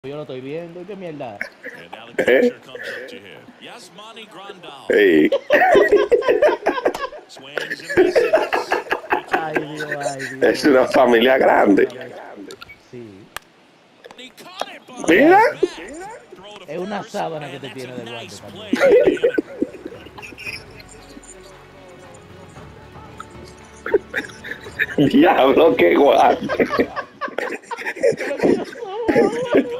Yo lo estoy viendo. ¿Qué mierda? ¿Eh? Ey. Ay, Dios, ay, Es Dios. una familia grande. Sí. Mira. Oye, es una sábana que te tiene de guante también. Diablo, qué guante. ¿Qué es lo que yo soy?